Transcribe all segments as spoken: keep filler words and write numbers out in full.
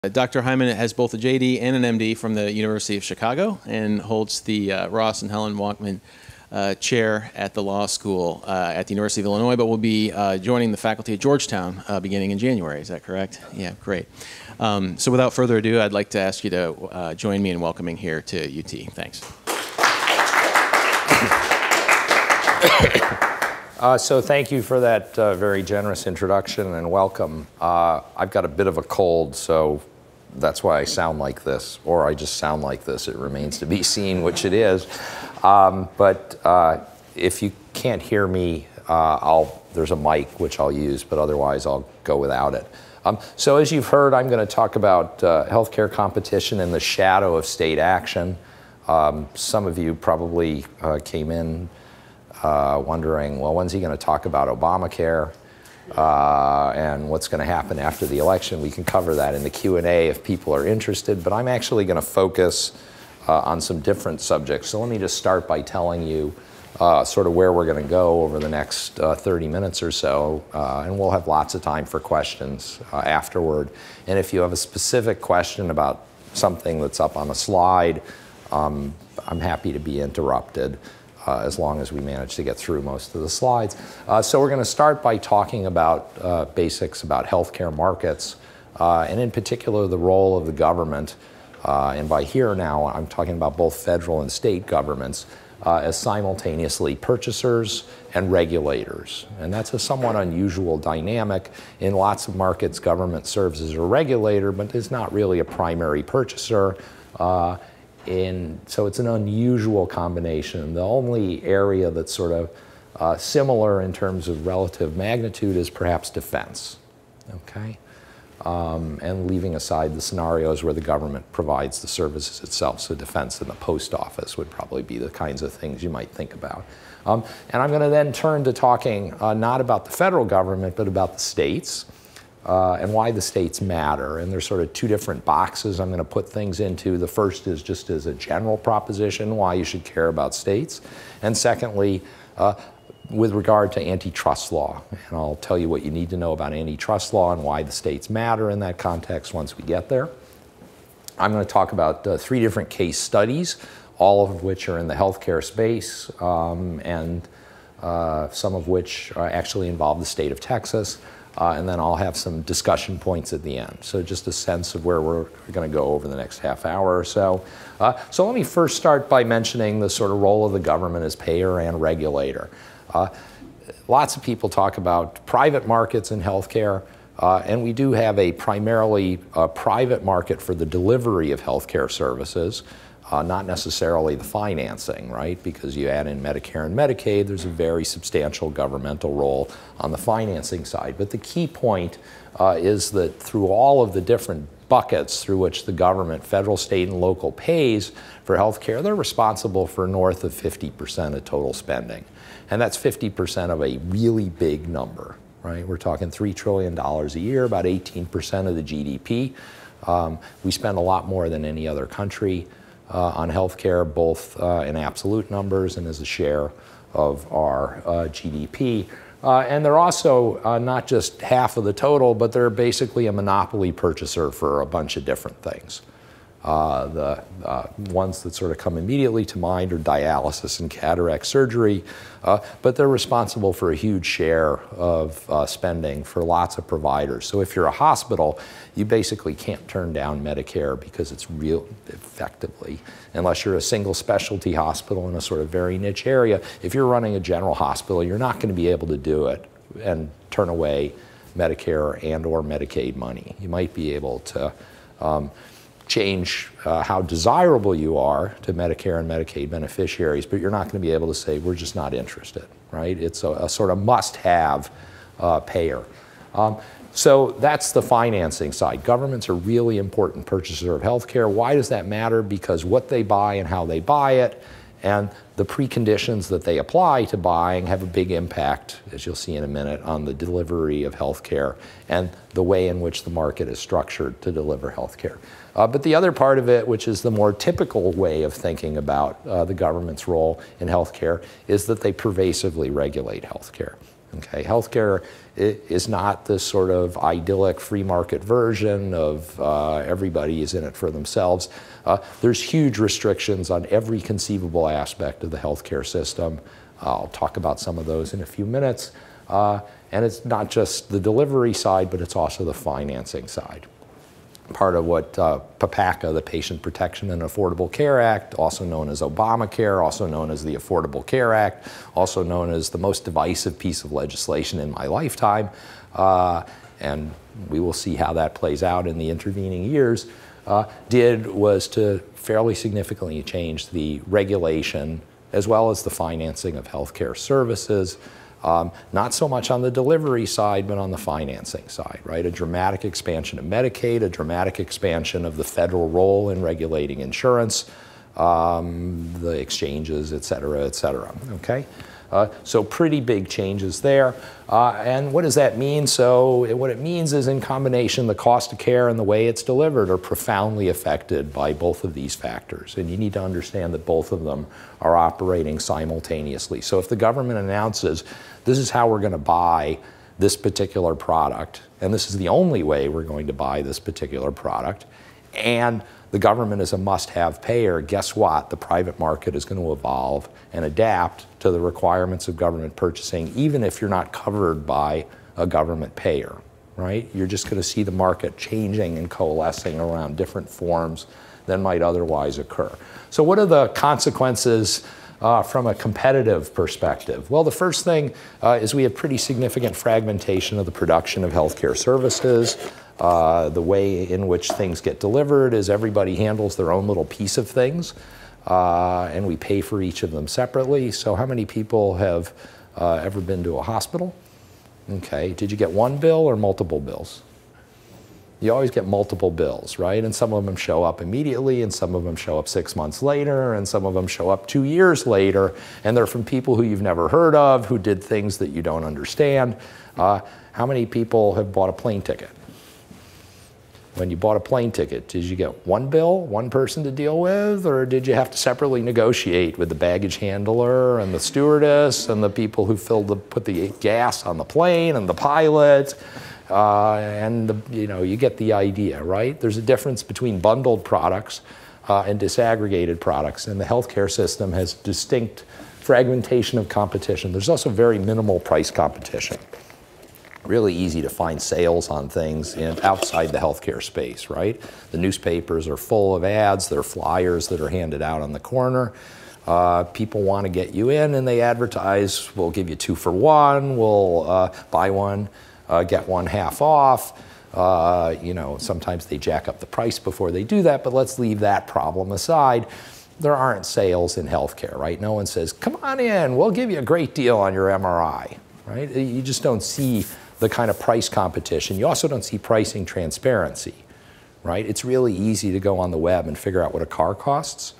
Doctor Hyman has both a J D and an M D from the University of Chicago and holds the uh, Ross and Helen Walkman uh, Chair at the Law School uh, at the University of Illinois, but will be uh, joining the faculty at Georgetown uh, beginning in January. Is that correct? Yeah, great. Um, so without further ado, I'd like to ask you to uh, join me in welcoming here to U T. Thanks. Uh, so thank you for that uh, very generous introduction and welcome. Uh, I've got a bit of a cold, so that's why I sound like this, or I just sound like this. It remains to be seen which it is. Um, but uh, if you can't hear me, uh, I'll, there's a mic which I'll use, but otherwise I'll go without it. Um, so as you've heard, I'm going to talk about uh, healthcare competition in the shadow of state action. Um, some of you probably uh, came in Uh, wondering, well, when's he going to talk about Obamacare uh, and what's going to happen after the election? We can cover that in the Q and A if people are interested, but I'm actually going to focus uh, on some different subjects. So let me just start by telling you uh, sort of where we're going to go over the next uh, thirty minutes or so, uh, and we'll have lots of time for questions uh, afterward. And if you have a specific question about something that's up on a slide, um, I'm happy to be interrupted. Uh, as long as we manage to get through most of the slides. Uh, so we're going to start by talking about uh, basics about healthcare markets, uh, and in particular the role of the government, uh, and by here now I'm talking about both federal and state governments, uh, as simultaneously purchasers and regulators. And that's a somewhat unusual dynamic. In lots of markets, government serves as a regulator, but is not really a primary purchaser. Uh, In, so it's an unusual combination. The only area that's sort of uh, similar in terms of relative magnitude is perhaps defense, okay? Um, and leaving aside the scenarios where the government provides the services itself, so defense and the post office would probably be the kinds of things you might think about. Um, and I'm going to then turn to talking uh, not about the federal government, but about the states. Uh, and why the states matter. And there's sort of two different boxes I'm going to put things into. The first is just as a general proposition, why you should care about states. And secondly, uh, with regard to antitrust law. And I'll tell you what you need to know about antitrust law and why the states matter in that context once we get there. I'm going to talk about uh, three different case studies, all of which are in the healthcare space, um, and uh, some of which uh, actually involve the state of Texas. Uh, and then I'll have some discussion points at the end. So just a sense of where we're going to go over the next half hour or so. Uh, so let me first start by mentioning the sort of role of the government as payer and regulator. Uh, lots of people talk about private markets in healthcare, uh, and we do have a primarily uh, private market for the delivery of healthcare services. Uh, not necessarily the financing, right? Because you add in Medicare and Medicaid, there's a very substantial governmental role on the financing side. But the key point uh, is that through all of the different buckets through which the government, federal, state, and local pays for healthcare, they're responsible for north of fifty percent of total spending. And that's fifty percent of a really big number, right? We're talking three trillion dollars a year, about eighteen percent of the G D P. Um, we spend a lot more than any other country Uh, on healthcare, both uh, in absolute numbers and as a share of our uh, G D P. Uh, and they're also uh, not just half of the total, but they're basically a monopoly purchaser for a bunch of different things. Uh, the uh, ones that sort of come immediately to mind are dialysis and cataract surgery, uh, but they're responsible for a huge share of uh, spending for lots of providers. So if you're a hospital, you basically can't turn down Medicare because it's real effectively, unless you're a single specialty hospital in a sort of very niche area. If you're running a general hospital, you're not going to be able to do it and turn away Medicare and or Medicaid money. You might be able to um, change uh, how desirable you are to Medicare and Medicaid beneficiaries, but you're not going to be able to say, we're just not interested, right? It's a, a sort of must-have uh, payer. Um, so that's the financing side. Governments are really important purchasers of healthcare. Why does that matter? Because what they buy and how they buy it and the preconditions that they apply to buying have a big impact, as you'll see in a minute, on the delivery of healthcare and the way in which the market is structured to deliver healthcare. Uh, but the other part of it, which is the more typical way of thinking about uh, the government's role in healthcare, is that they pervasively regulate healthcare. Okay, healthcare is not this sort of idyllic free market version of uh, everybody is in it for themselves. Uh, there's huge restrictions on every conceivable aspect of the healthcare system. I'll talk about some of those in a few minutes. Uh, and it's not just the delivery side, but it's also the financing side. Part of what uh, PPACA, the Patient Protection and Affordable Care Act, also known as Obamacare, also known as the Affordable Care Act, also known as the most divisive piece of legislation in my lifetime, uh, and we will see how that plays out in the intervening years, uh, did was to fairly significantly change the regulation as well as the financing of healthcare services. Um, not so much on the delivery side, but on the financing side, right? A dramatic expansion of Medicaid, a dramatic expansion of the federal role in regulating insurance, um, the exchanges, et cetera, et cetera, okay? Uh, so pretty big changes there. Uh, and what does that mean? So it, what it means is in combination, the cost of care and the way it's delivered are profoundly affected by both of these factors. And you need to understand that both of them are operating simultaneously. So if the government announces, this is how we're going to buy this particular product, and this is the only way we're going to buy this particular product, and the government is a must-have payer, guess what? The private market is going to evolve and adapt to the requirements of government purchasing, even if you're not covered by a government payer, right? You're just going to see the market changing and coalescing around different forms than might otherwise occur. So what are the consequences uh, from a competitive perspective? Well, the first thing uh, is we have pretty significant fragmentation of the production of healthcare services. Uh, the way in which things get delivered is everybody handles their own little piece of things, uh, and we pay for each of them separately. So how many people have uh, ever been to a hospital? Okay, did you get one bill or multiple bills? You always get multiple bills, right? And some of them show up immediately, and some of them show up six months later, and some of them show up two years later, and they're from people who you've never heard of, who did things that you don't understand. Uh, how many people have bought a plane ticket? When you bought a plane ticket, did you get one bill, one person to deal with, or did you have to separately negotiate with the baggage handler and the stewardess and the people who filled the, put the gas on the plane and the pilot? Uh, and the, you know, you get the idea, right? There's a difference between bundled products uh, and disaggregated products, and the healthcare system has distinct fragmentation of competition. There's also very minimal price competition. Really easy to find sales on things in, outside the healthcare space, right? The newspapers are full of ads. There are flyers that are handed out on the corner. Uh, people want to get you in, and they advertise, we'll give you two for one, we'll uh, buy one, uh, get one half off. Uh, you know, sometimes they jack up the price before they do that, but let's leave that problem aside. There aren't sales in healthcare, right? No one says, come on in, we'll give you a great deal on your M R I, right? You just don't see the kind of price competition. You also don't see pricing transparency, right? It's really easy to go on the web and figure out what a car costs,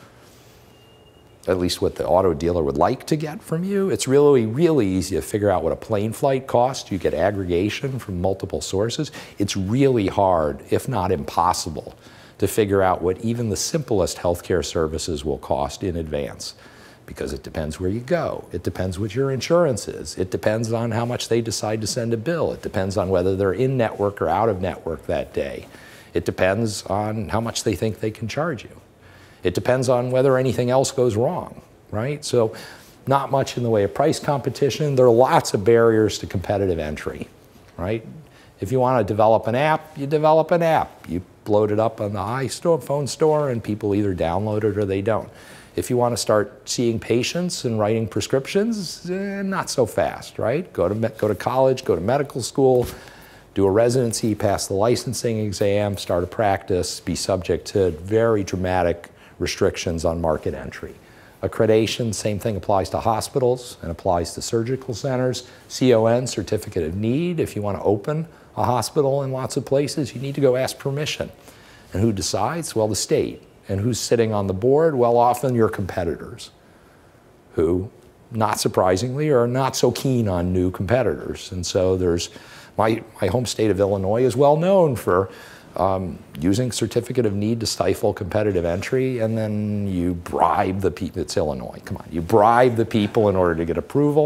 at least what the auto dealer would like to get from you. It's really, really easy to figure out what a plane flight costs. You get aggregation from multiple sources. It's really hard, if not impossible, to figure out what even the simplest healthcare services will cost in advance, because it depends where you go. It depends what your insurance is. It depends on how much they decide to send a bill. It depends on whether they're in network or out of network that day. It depends on how much they think they can charge you. It depends on whether anything else goes wrong, right? So not much in the way of price competition. There are lots of barriers to competitive entry, right? If you want to develop an app, you develop an app. You load it up on the iPhone store, and people either download it or they don't. If you want to start seeing patients and writing prescriptions, eh, not so fast, right? Go to, go to college, go to medical school, do a residency, pass the licensing exam, start a practice, be subject to very dramatic restrictions on market entry. Accreditation, same thing applies to hospitals and applies to surgical centers. C O N, Certificate of Need, if you want to open a hospital in lots of places, you need to go ask permission. And who decides? Well, the state. And who's sitting on the board? Well, often your competitors, who, not surprisingly, are not so keen on new competitors. And so there's, my, my home state of Illinois is well known for um, using Certificate of Need to stifle competitive entry, and then you bribe the people, it's Illinois, come on, you bribe the people in order to get approval.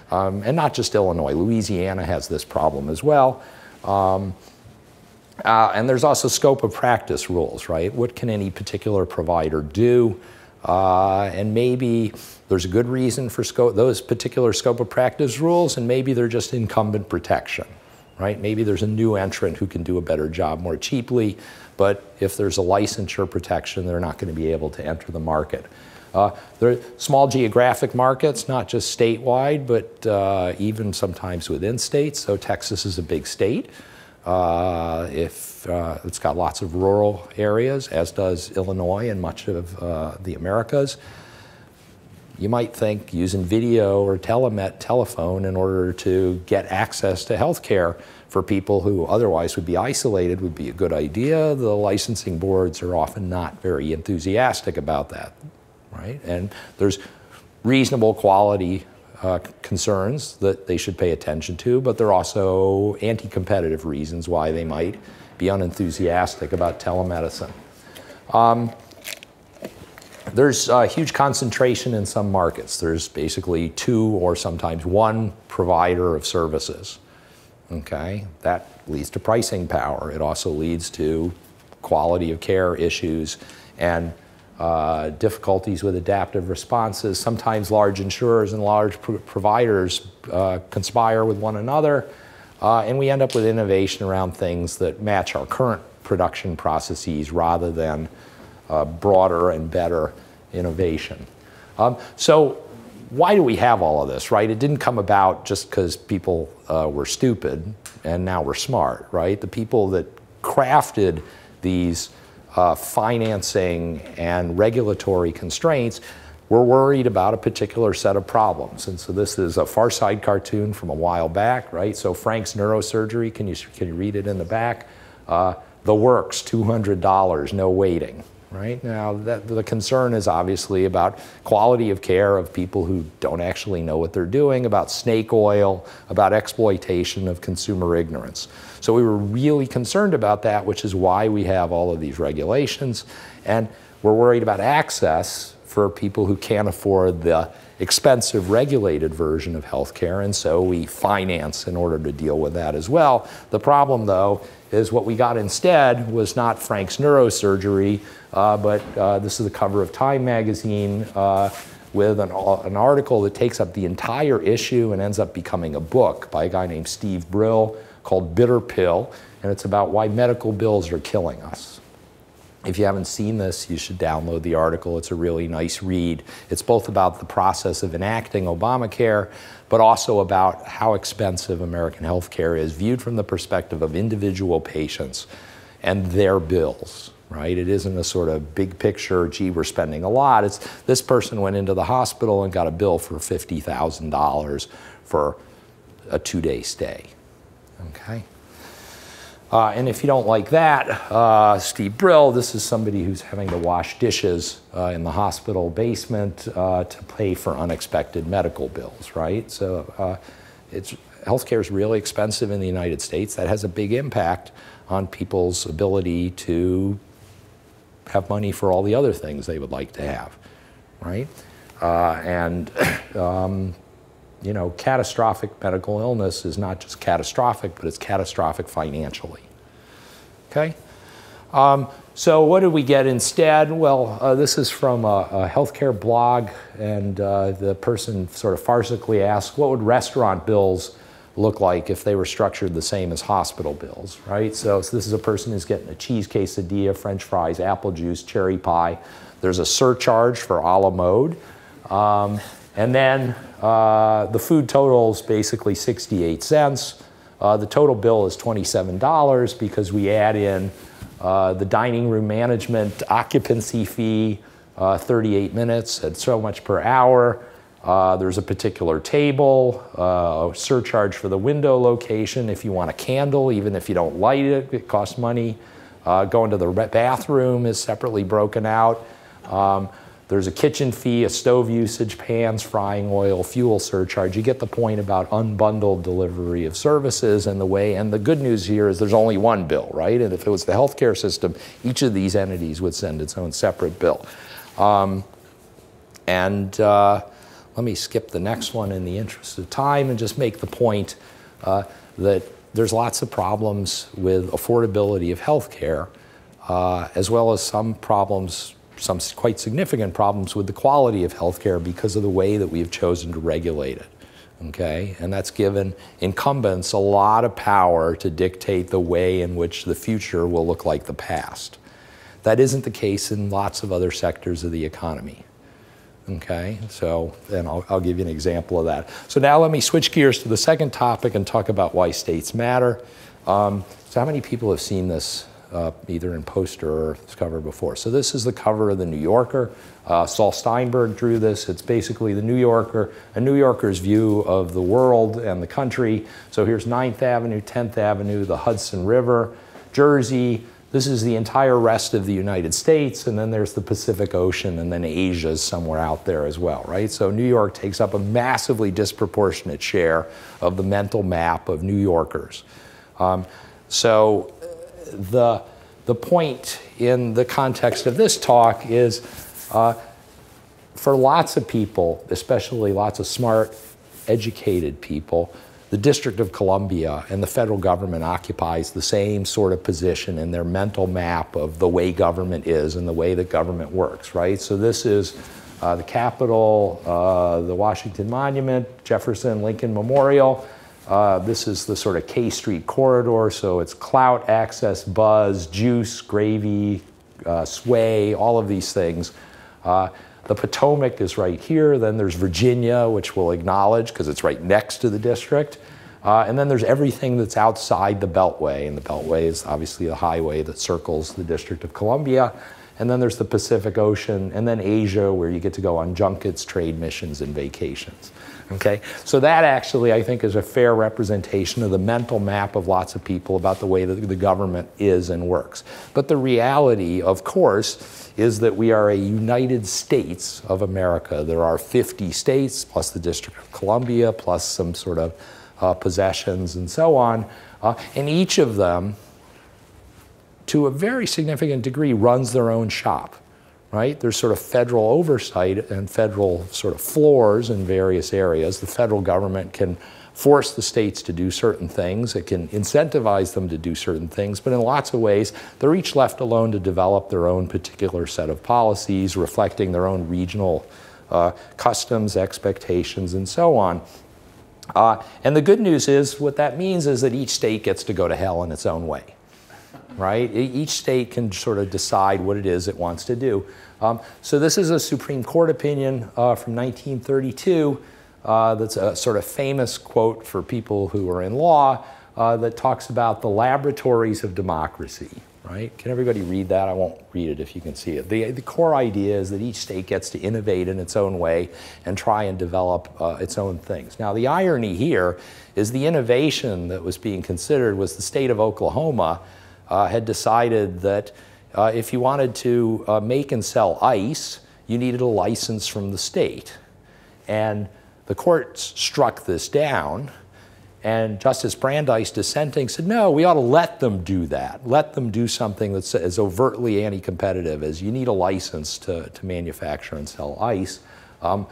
Um, and not just Illinois. Louisiana has this problem as well. Um, uh, and there's also scope of practice rules, right? What can any particular provider do? Uh, and maybe there's a good reason for scope, those particular scope of practice rules, and maybe they're just incumbent protection, right? Maybe there's a new entrant who can do a better job more cheaply, but if there's a licensure protection, they're not going to be able to enter the market. Uh, there are small geographic markets, not just statewide, but uh, even sometimes within states. So Texas is a big state. Uh, if uh, it's got lots of rural areas, as does Illinois and much of uh, the Americas. You might think using video or telemet telephone in order to get access to health care for people who otherwise would be isolated would be a good idea. The licensing boards are often not very enthusiastic about that, right? And there's reasonable quality uh, concerns that they should pay attention to, but there are also anti-competitive reasons why they might be unenthusiastic about telemedicine. Um, There's a huge concentration in some markets. There's basically two or sometimes one provider of services. Okay, that leads to pricing power. It also leads to quality of care issues and uh, difficulties with adaptive responses. Sometimes large insurers and large pro providers uh, conspire with one another, uh, and we end up with innovation around things that match our current production processes rather than uh, broader and better innovation. Um, so why do we have all of this, right? It didn't come about just because people uh, were stupid and now we're smart, right? The people that crafted these uh, financing and regulatory constraints were worried about a particular set of problems. And so this is a Far Side cartoon from a while back, right? So Frank's neurosurgery, can you, can you read it in the back? Uh, the works, two hundred dollars, no waiting. Right? Now, that, the concern is obviously about quality of care of people who don't actually know what they're doing, about snake oil, about exploitation of consumer ignorance. So we were really concerned about that, which is why we have all of these regulations. And we're worried about access for people who can't afford the expensive regulated version of healthcare, and so we finance in order to deal with that as well. The problem, though, is what we got instead was not Frank's neurosurgery, uh, but uh, this is the cover of Time magazine uh, with an, an article that takes up the entire issue and ends up becoming a book by a guy named Steve Brill called Bitter Pill, and it's about why medical bills are killing us. If you haven't seen this, you should download the article. It's a really nice read. It's both about the process of enacting Obamacare, but also about how expensive American health care is viewed from the perspective of individual patients and their bills, right? It isn't a sort of big picture, gee, we're spending a lot. It's this person went into the hospital and got a bill for fifty thousand dollars for a two-day stay, okay? Uh, and if you don't like that, uh, Steve Brill, this is somebody who's having to wash dishes uh, in the hospital basement uh, to pay for unexpected medical bills, right? So uh, it's, healthcare is really expensive in the United States. That has a big impact on people's ability to have money for all the other things they would like to have, right? Uh, and um, you know, catastrophic medical illness is not just catastrophic, but it's catastrophic financially, okay? Um, so what did we get instead? Well, uh, this is from a, a healthcare blog, and uh, the person sort of farcically asked, what would restaurant bills look like if they were structured the same as hospital bills, right? So, so this is a person who's getting a cheese quesadilla, French fries, apple juice, cherry pie. There's a surcharge for a la mode. Um, And then uh, the food total is basically sixty-eight cents. Uh, the total bill is twenty-seven dollars because we add in uh, the dining room management occupancy fee, uh, thirty-eight minutes at so much per hour. Uh, there's a particular table, uh, a surcharge for the window location. If you want a candle, even if you don't light it, it costs money. Uh, going to the bathroom is separately broken out. Um, There's a kitchen fee, a stove usage, pans, frying oil, fuel surcharge. You get the point about unbundled delivery of services and the way, and the good news here is there's only one bill, right? And if it was the healthcare system, each of these entities would send its own separate bill. Um, and uh, let me skip the next one in the interest of time and just make the point uh, that there's lots of problems with affordability of health care, uh, as well as some problems, some quite significant problems with the quality of health care because of the way that we have chosen to regulate it. Okay? And that's given incumbents a lot of power to dictate the way in which the future will look like the past. That isn't the case in lots of other sectors of the economy. Okay, so and I'll, I'll give you an example of that. So now let me switch gears to the second topic and talk about why states matter. Um, so how many people have seen this uh, either in poster or cover before? So this is the cover of the New Yorker. Uh, Saul Steinberg drew this. It's basically the New Yorker, a New Yorker's view of the world and the country. So here's ninth Avenue, tenth Avenue, the Hudson River, Jersey. This is the entire rest of the United States, and then there's the Pacific Ocean, and then Asia is somewhere out there as well, right? So New York takes up a massively disproportionate share of the mental map of New Yorkers. Um, so the, the point in the context of this talk is uh, for lots of people, especially lots of smart, educated people, the District of Columbia and the federal government occupies the same sort of position in their mental map of the way government is and the way that government works, right? So this is uh, the Capitol, uh, the Washington Monument, Jefferson, Lincoln Memorial. Uh, this is the sort of K Street corridor, so it's clout, access, buzz, juice, gravy, uh, sway, all of these things. Uh, The Potomac is right here. Then there's Virginia, which we'll acknowledge because it's right next to the district. Uh, and then there's everything that's outside the Beltway. And the Beltway is obviously the highway that circles the District of Columbia. And then there's the Pacific Ocean. And then Asia, where you get to go on junkets, trade missions, and vacations. Okay? So that actually, I think, is a fair representation of the mental map of lots of people about the way that the government is and works. But the reality, of course, is that we are a United States of America. There are fifty states, plus the District of Columbia, plus some sort of uh, possessions and so on. Uh, and each of them, to a very significant degree, runs their own shop, right? There's sort of federal oversight and federal sort of floors in various areas. The federal government can force the states to do certain things. It can incentivize them to do certain things. But in lots of ways, they're each left alone to develop their own particular set of policies, reflecting their own regional uh, customs, expectations, and so on. Uh, and the good news is, what that means is that each state gets to go to hell in its own way, right? Each state can sort of decide what it is it wants to do. Um, so this is a Supreme Court opinion uh, from nineteen thirty-two. Uh, that's a sort of famous quote for people who are in law uh, that talks about the laboratories of democracy, right? Can everybody read that? I won't read it if you can see it. The, the core idea is that each state gets to innovate in its own way and try and develop uh, its own things. Now, the irony here is the innovation that was being considered was the state of Oklahoma uh, had decided that uh, if you wanted to uh, make and sell ice, you needed a license from the state. And the courts struck this down, and Justice Brandeis dissenting said, no, we ought to let them do that. Let them do something that's as overtly anti-competitive as you need a license to, to manufacture and sell ice. Um,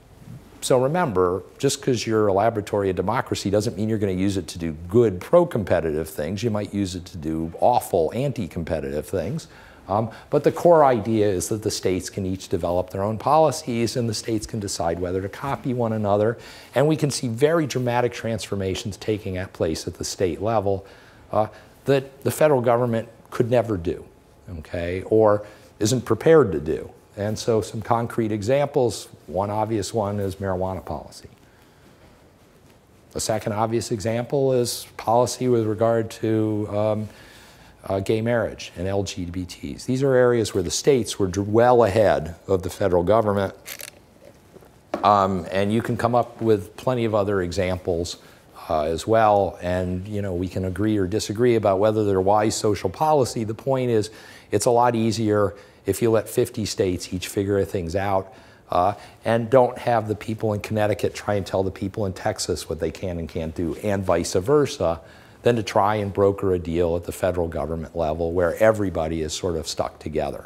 so remember, just because you're a laboratory of democracy doesn't mean you're going to use it to do good pro-competitive things. You might use it to do awful anti-competitive things. Um, but the core idea is that the states can each develop their own policies, and the states can decide whether to copy one another. And we can see very dramatic transformations taking place at the state level uh, that the federal government could never do, okay, or isn't prepared to do. And so some concrete examples, one obvious one is marijuana policy. The second obvious example is policy with regard to um, Uh, gay marriage and L G B Ts. These are areas where the states were well ahead of the federal government. Um, and you can come up with plenty of other examples uh, as well. And you know, we can agree or disagree about whether they're wise social policy. The point is, it's a lot easier if you let fifty states each figure things out uh, and don't have the people in Connecticut try and tell the people in Texas what they can and can't do, and vice versa, than to try and broker a deal at the federal government level where everybody is sort of stuck together.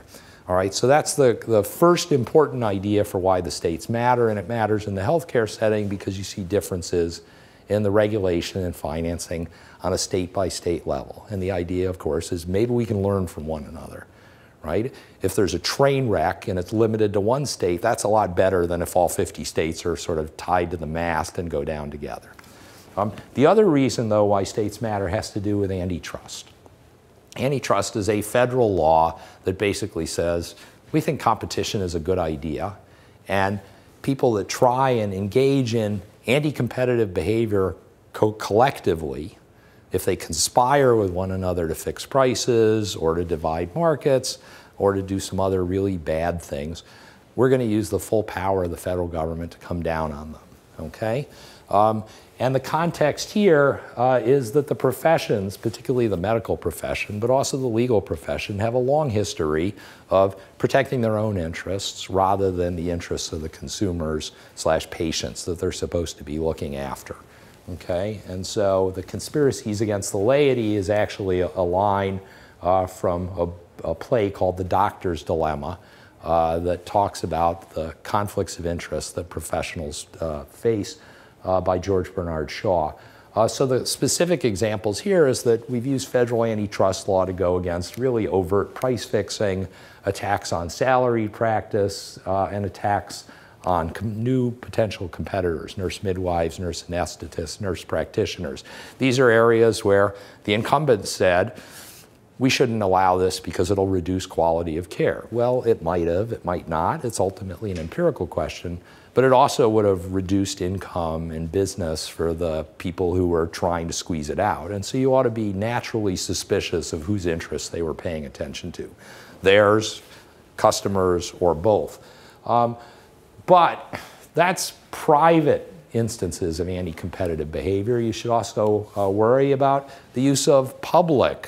All right, so that's the, the first important idea for why the states matter, and it matters in the healthcare setting because you see differences in the regulation and financing on a state-by-state level. And the idea, of course, is maybe we can learn from one another, right? If there's a train wreck and it's limited to one state, that's a lot better than if all fifty states are sort of tied to the mast and go down together. Um, the other reason, though, why states matter has to do with antitrust. Antitrust is a federal law that basically says, we think competition is a good idea, and people that try and engage in anti-competitive behavior co collectively, if they conspire with one another to fix prices or to divide markets or to do some other really bad things, we're going to use the full power of the federal government to come down on them, okay? Um, and the context here uh, is that the professions, particularly the medical profession, but also the legal profession, have a long history of protecting their own interests rather than the interests of the consumers slash patients that they're supposed to be looking after. Okay, and so the conspiracies against the laity is actually a, a line uh, from a, a play called The Doctor's Dilemma uh, that talks about the conflicts of interest that professionals uh, face uh, by George Bernard Shaw. Uh, so the specific examples here is that we've used federal antitrust law to go against really overt price fixing, attacks on salaried practice, uh, and attacks on new potential competitors, nurse midwives, nurse anesthetists, nurse practitioners. These are areas where the incumbents said, we shouldn't allow this because it'll reduce quality of care. Well, it might have, it might not. It's ultimately an empirical question, but it also would have reduced income and business for the people who were trying to squeeze it out. And so you ought to be naturally suspicious of whose interests they were paying attention to, theirs, customers, or both. Um, But that's private instances of anti-competitive behavior. You should also uh, worry about the use of public,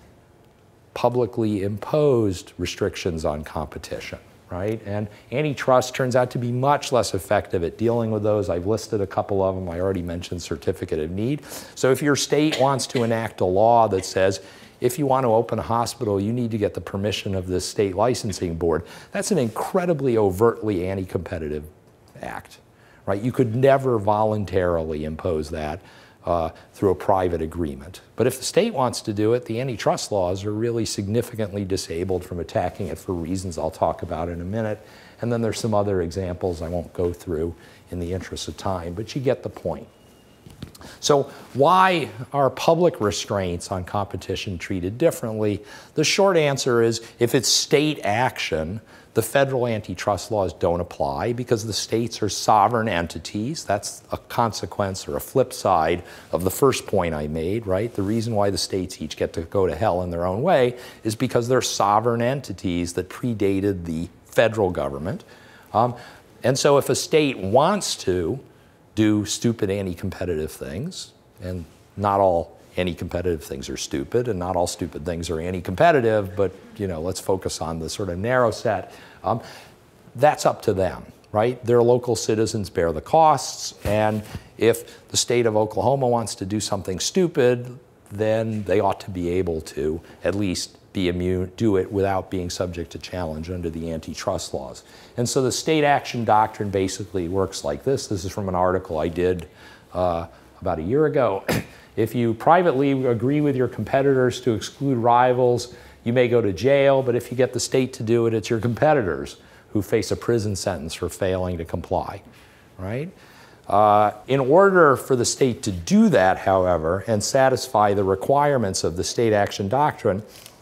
publicly imposed restrictions on competition, right? And antitrust turns out to be much less effective at dealing with those. I've listed a couple of them. I already mentioned certificate of need. So if your state wants to enact a law that says, if you want to open a hospital, you need to get the permission of the state licensing board. That's an incredibly overtly anti-competitive act, right? You could never voluntarily impose that uh, through a private agreement. But if the state wants to do it, the antitrust laws are really significantly disabled from attacking it for reasons I'll talk about in a minute. And then there's some other examples I won't go through in the interest of time, but you get the point. So why are public restraints on competition treated differently? The short answer is if it's state action, the federal antitrust laws don't apply because the states are sovereign entities. That's a consequence or a flip side of the first point I made, right? The reason why the states each get to go to hell in their own way is because they're sovereign entities that predated the federal government. Um, and so if a state wants to do stupid anti-competitive things, and not all anti-competitive things are stupid, and not all stupid things are anti-competitive, but you know, let's focus on the sort of narrow set. Um, that's up to them, right? Their local citizens bear the costs, and if the state of Oklahoma wants to do something stupid, then they ought to be able to at least be immune, do it without being subject to challenge under the antitrust laws. And so the state action doctrine basically works like this. This is from an article I did uh, about a year ago. If you privately agree with your competitors to exclude rivals, you may go to jail, but if you get the state to do it, it's your competitors who face a prison sentence for failing to comply, right? Uh, in order for the state to do that, however, and satisfy the requirements of the state action doctrine,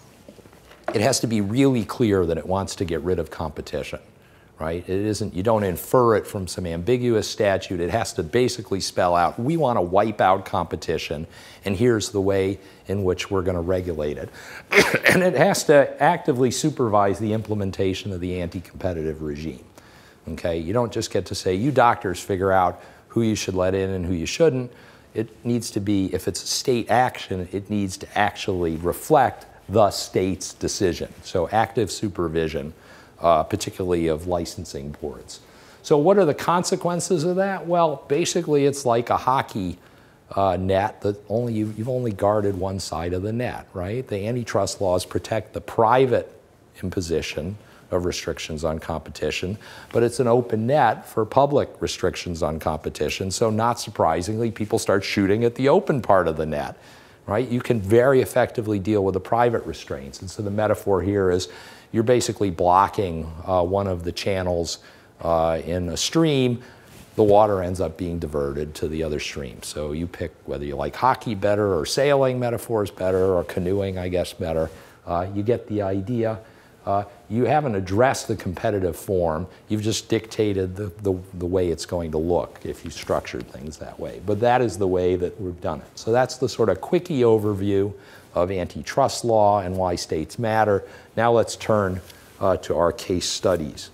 it has to be really clear that it wants to get rid of competition, right? It isn't, you don't infer it from some ambiguous statute. It has to basically spell out, we want to wipe out competition, and here's the way in which we're going to regulate it. And it has to actively supervise the implementation of the anti-competitive regime, okay? You don't just get to say, you doctors figure out who you should let in and who you shouldn't. It needs to be, if it's a state action, it needs to actually reflect the state's decision. So active supervision, uh, particularly of licensing boards. So what are the consequences of that? Well, basically it's like a hockey uh, net that only you've, you've only guarded one side of the net, right? The antitrust laws protect the private imposition of restrictions on competition, but it's an open net for public restrictions on competition. So not surprisingly, people start shooting at the open part of the net, right? You can very effectively deal with the private restraints. And so the metaphor here is you're basically blocking uh, one of the channels uh, in a stream. The water ends up being diverted to the other stream. So you pick whether you like hockey better or sailing metaphors better or canoeing, I guess, better. Uh, you get the idea. Uh, you haven't addressed the competitive form. You've just dictated the, the, the way it's going to look if you structured things that way. But that is the way that we've done it. So that's the sort of quickie overview of antitrust law and why states matter. Now let's turn uh, to our case studies.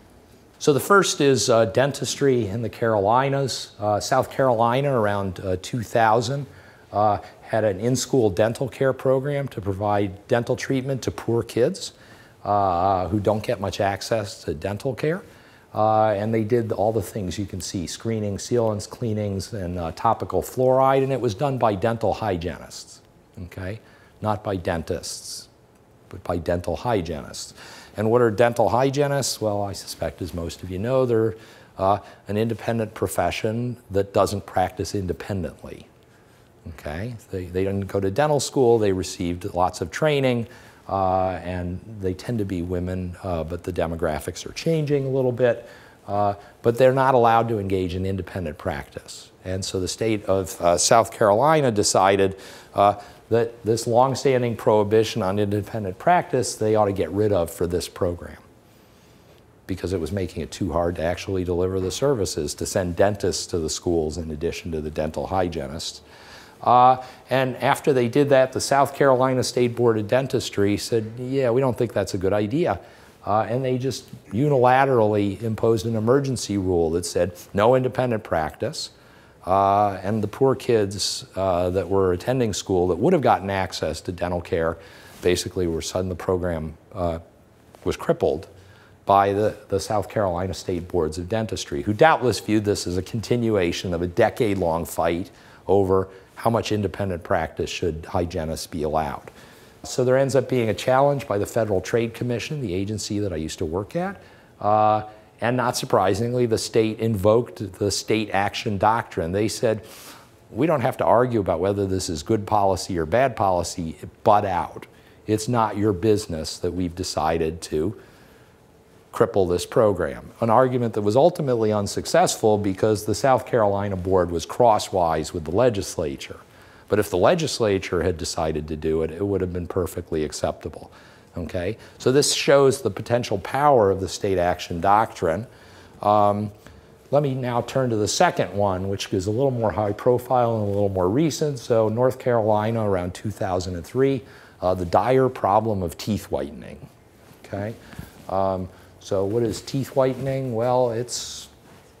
So the first is uh, dentistry in the Carolinas. Uh, South Carolina around uh, two thousand uh, had an in-school dental care program to provide dental treatment to poor kids uh, who don't get much access to dental care. Uh, and they did all the things you can see, screening, sealants, cleanings, and uh, topical fluoride, and it was done by dental hygienists, okay? Not by dentists, but by dental hygienists. And what are dental hygienists? Well, I suspect, as most of you know, they're uh, an independent profession that doesn't practice independently. Okay? They, they didn't go to dental school, they received lots of training, uh, and they tend to be women, uh, but the demographics are changing a little bit. Uh, but they're not allowed to engage in independent practice. And so the state of uh, South Carolina decided uh, that this longstanding prohibition on independent practice, they ought to get rid of for this program, because it was making it too hard to actually deliver the services, to send dentists to the schools in addition to the dental hygienists. Uh, and after they did that, the South Carolina State Board of Dentistry said, yeah, we don't think that's a good idea. Uh, and they just unilaterally imposed an emergency rule that said no independent practice. Uh, and the poor kids uh, that were attending school that would have gotten access to dental care basically were suddenly, the program uh, was crippled by the, the South Carolina State Boards of Dentistry, who doubtless viewed this as a continuation of a decade-long fight over how much independent practice should hygienists be allowed. So there ends up being a challenge by the Federal Trade Commission, the agency that I used to work at. Uh, and not surprisingly, the state invoked the state action doctrine. They said, we don't have to argue about whether this is good policy or bad policy, butt out. It's not your business that we've decided to cripple this program. An argument that was ultimately unsuccessful because the South Carolina board was crosswise with the legislature. But if the legislature had decided to do it, it would have been perfectly acceptable. Okay? So this shows the potential power of the state action doctrine. Um, let me now turn to the second one, which is a little more high profile and a little more recent. So North Carolina around two thousand three, uh, the dire problem of teeth whitening. Okay? Um, so what is teeth whitening? Well, it's,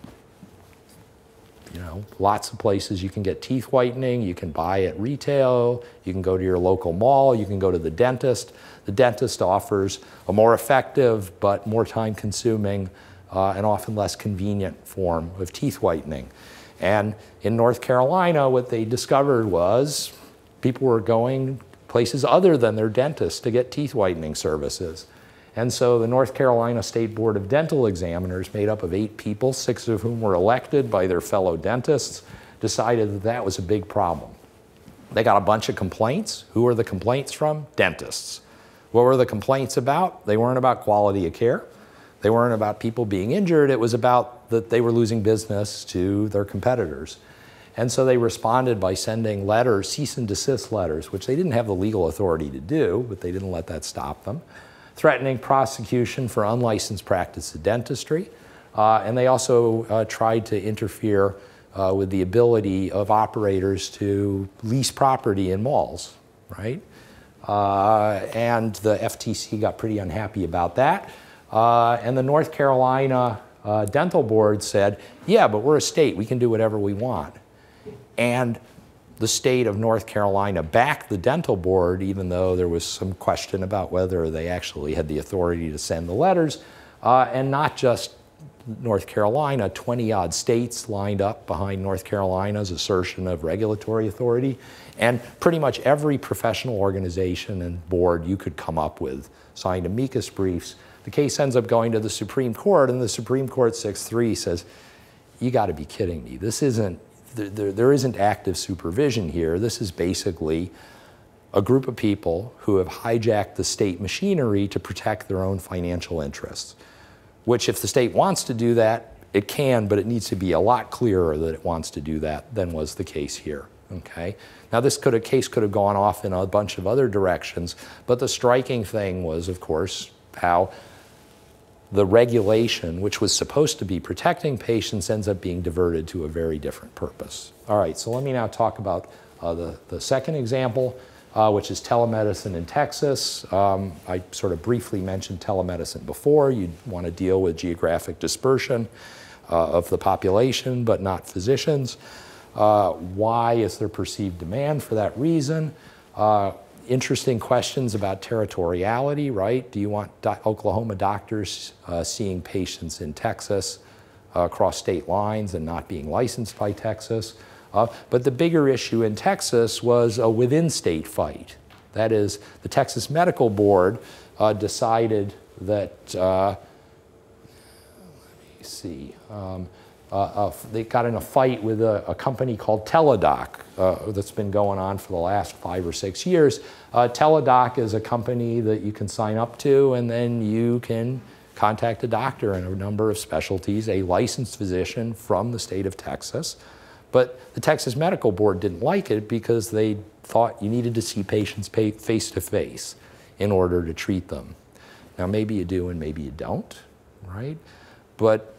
you know, lots of places you can get teeth whitening. You can buy at retail. You can go to your local mall. You can go to the dentist. The dentist offers a more effective but more time-consuming uh, and often less convenient form of teeth whitening. And in North Carolina, what they discovered was people were going places other than their dentist to get teeth whitening services. And so the North Carolina State Board of Dental Examiners, made up of eight people, six of whom were elected by their fellow dentists, decided that that was a big problem. They got a bunch of complaints. Who were the complaints from? Dentists. What were the complaints about? They weren't about quality of care. They weren't about people being injured. It was about that they were losing business to their competitors. And so they responded by sending letters, cease and desist letters, which they didn't have the legal authority to do, but they didn't let that stop them, threatening prosecution for unlicensed practice of dentistry. Uh, and they also uh, tried to interfere uh, with the ability of operators to lease property in malls, right? Uh, and the F T C got pretty unhappy about that. Uh, and the North Carolina uh, Dental Board said, yeah, but we're a state, we can do whatever we want. And the state of North Carolina backed the dental board, even though there was some question about whether they actually had the authority to send the letters, uh, and not just North Carolina, twenty odd states lined up behind North Carolina's assertion of regulatory authority. And pretty much every professional organization and board you could come up with signed amicus briefs. The case ends up going to the Supreme Court, and the Supreme Court six three says, you got to be kidding me. This isn't, there, there isn't active supervision here. This is basically a group of people who have hijacked the state machinery to protect their own financial interests, which if the state wants to do that, it can, but it needs to be a lot clearer that it wants to do that than was the case here, okay? Now this could have, case could have gone off in a bunch of other directions, but the striking thing was, of course, how the regulation, which was supposed to be protecting patients, ends up being diverted to a very different purpose. All right, so let me now talk about uh, the, the second example, uh, which is telemedicine in Texas. Um, I sort of briefly mentioned telemedicine before. You'd want to deal with geographic dispersion uh, of the population, but not physicians. Uh, why is there perceived demand for that reason? Uh, Interesting questions about territoriality, right? Do you want do Oklahoma doctors uh, seeing patients in Texas uh, across state lines and not being licensed by Texas? Uh, but the bigger issue in Texas was a within-state fight. That is, the Texas Medical Board uh, decided that, uh, let me see, um, Uh, uh, they got in a fight with a, a company called Teladoc uh, that's been going on for the last five or six years. Uh, Teladoc is a company that you can sign up to, and then you can contact a doctor in a number of specialties, a licensed physician from the state of Texas. But the Texas Medical Board didn't like it because they thought you needed to see patients face-to-face in order to treat them. Now, maybe you do and maybe you don't, right? But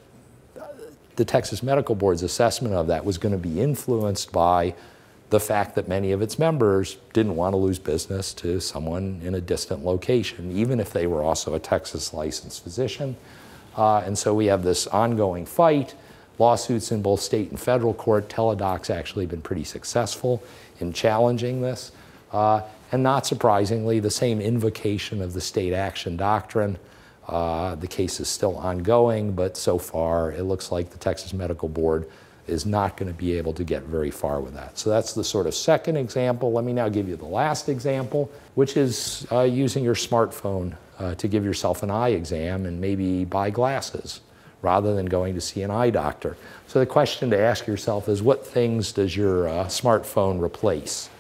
the Texas Medical Board's assessment of that was going to be influenced by the fact that many of its members didn't want to lose business to someone in a distant location, even if they were also a Texas licensed physician. Uh, and so we have this ongoing fight, lawsuits in both state and federal court. Teladoc's actually been pretty successful in challenging this. Uh, and not surprisingly, the same invocation of the state action doctrine. Uh, the case is still ongoing, but so far it looks like the Texas Medical Board is not going to be able to get very far with that. So that's the sort of second example. Let me now give you the last example, which is uh, using your smartphone uh, to give yourself an eye exam and maybe buy glasses rather than going to see an eye doctor. So the question to ask yourself is, what things does your uh, smartphone replace?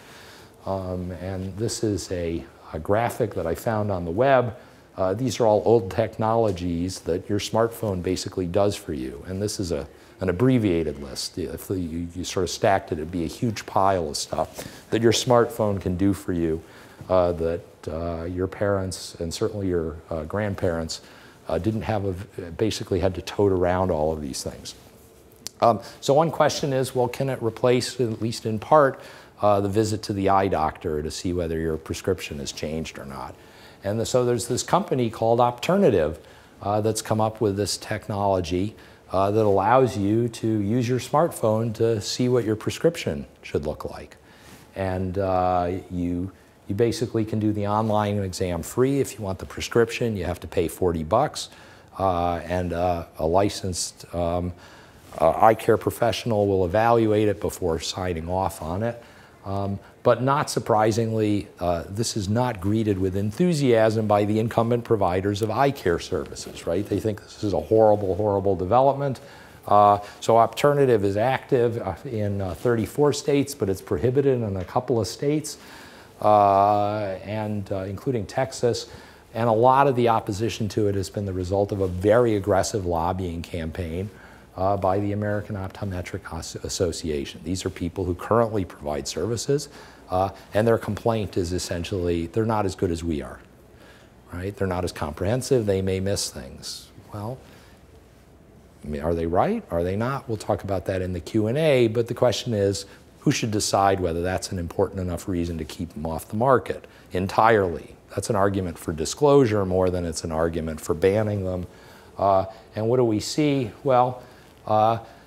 Um, and this is a, a graphic that I found on the web. Uh, these are all old technologies that your smartphone basically does for you. And this is a, an abbreviated list. If you, you sort of stacked it, it'd be a huge pile of stuff that your smartphone can do for you uh, that uh, your parents and certainly your uh, grandparents uh, didn't have, a, basically had to tote around all of these things. Um, so one question is, well, can it replace, at least in part, uh, the visit to the eye doctor to see whether your prescription has changed or not? And the, so there's this company called Opternative uh, that's come up with this technology uh, that allows you to use your smartphone to see what your prescription should look like. And uh, you, you basically can do the online exam free. If you want the prescription, you have to pay forty bucks. Uh, and uh, a licensed um, uh, eye care professional will evaluate it before signing off on it. Um, but not surprisingly, uh, this is not greeted with enthusiasm by the incumbent providers of eye care services, right? They think this is a horrible, horrible development. Uh, so Opternative is active in uh, thirty-four states, but it's prohibited in a couple of states, uh, and uh, including Texas. And a lot of the opposition to it has been the result of a very aggressive lobbying campaign Uh, by the American Optometric Association. These are people who currently provide services, uh, and their complaint is essentially, they're not as good as we are, right? They're not as comprehensive, they may miss things. Well, I mean, are they right? Are they not? We'll talk about that in the Q and A, but the question is, who should decide whether that's an important enough reason to keep them off the market entirely? That's an argument for disclosure more than it's an argument for banning them. Uh, and what do we see? Well, Uh,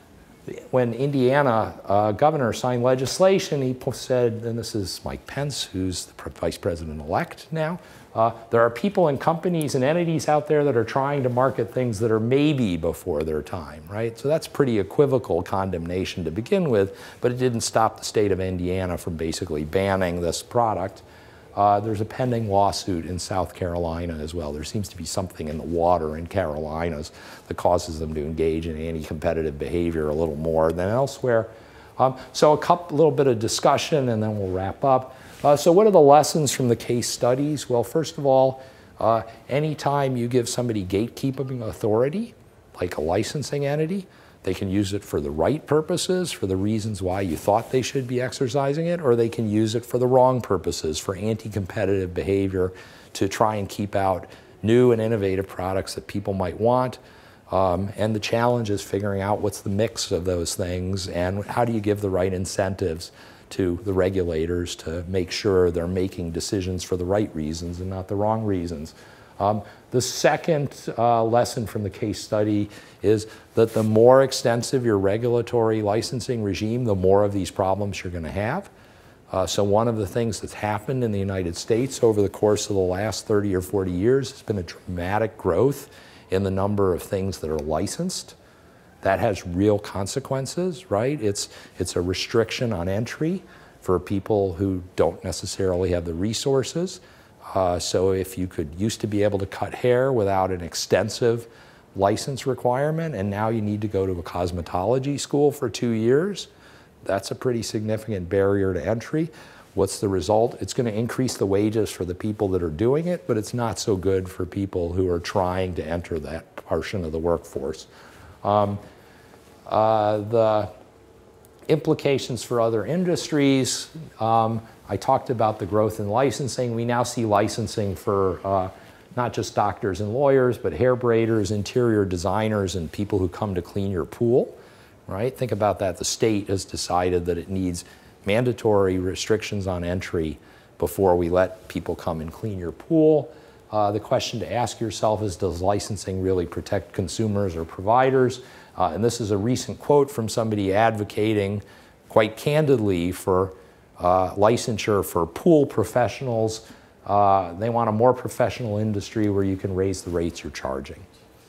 when Indiana uh, governor signed legislation, he said, and this is Mike Pence, who's the vice president-elect now, uh, there are people and companies and entities out there that are trying to market things that are maybe before their time, right? So that's pretty equivocal condemnation to begin with, but it didn't stop the state of Indiana from basically banning this product. Uh, there's a pending lawsuit in South Carolina as well. There seems to be something in the water in Carolinas that causes them to engage in anti-competitive behavior a little more than elsewhere. Um, so a couple, little bit of discussion, and then we'll wrap up. Uh, so what are the lessons from the case studies? Well, first of all, uh, anytime you give somebody gatekeeping authority, like a licensing entity, they can use it for the right purposes, for the reasons why you thought they should be exercising it, or they can use it for the wrong purposes, for anti-competitive behavior, to try and keep out new and innovative products that people might want. Um, and the challenge is figuring out what's the mix of those things, and how do you give the right incentives to the regulators to make sure they're making decisions for the right reasons and not the wrong reasons. Um, the second uh, lesson from the case study is that the more extensive your regulatory licensing regime, the more of these problems you're going to have. Uh, so one of the things that's happened in the United States over the course of the last thirty or forty years has been a dramatic growth in the number of things that are licensed. That has real consequences, right? It's, it's a restriction on entry for people who don't necessarily have the resources. Uh, so if you could used to be able to cut hair without an extensive license requirement, and now you need to go to a cosmetology school for two years, that's a pretty significant barrier to entry. What's the result? It's going to increase the wages for the people that are doing it, but it's not so good for people who are trying to enter that portion of the workforce. Um, uh, the implications for other industries, um, I talked about the growth in licensing. We now see licensing for uh, not just doctors and lawyers, but hair braiders, interior designers, and people who come to clean your pool, right? Think about that. The state has decided that it needs mandatory restrictions on entry before we let people come and clean your pool. Uh, the question to ask yourself is, does licensing really protect consumers or providers? Uh, and this is a recent quote from somebody advocating quite candidly for uh, licensure for pool professionals. Uh, they want a more professional industry where you can raise the rates you're charging.